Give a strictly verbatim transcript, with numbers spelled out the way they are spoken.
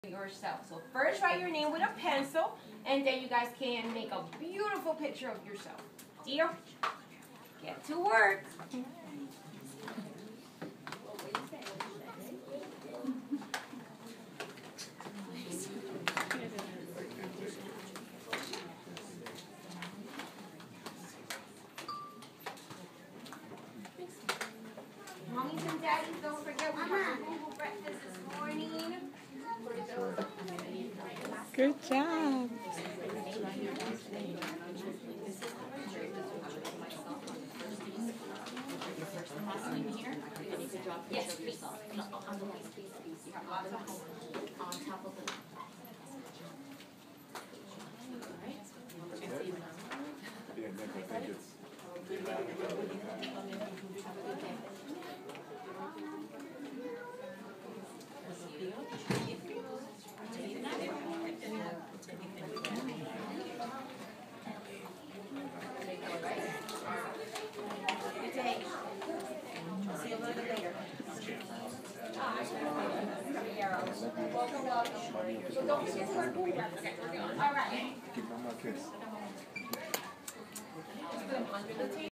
yourself. So first write your name with a pencil, and then you guys can make a beautiful picture of yourself. Deal? Get to work. Mommies and daddies, don't forget we have Google breakfast this morning. Good job. Yes, please. No, on the last piece, please. You have lots of homework on top of the. Yeah, Nick, I think it's. Welcome, welcome. So don't forget to wear Google breakfast. All right. Give them my kiss. Just put them under the table.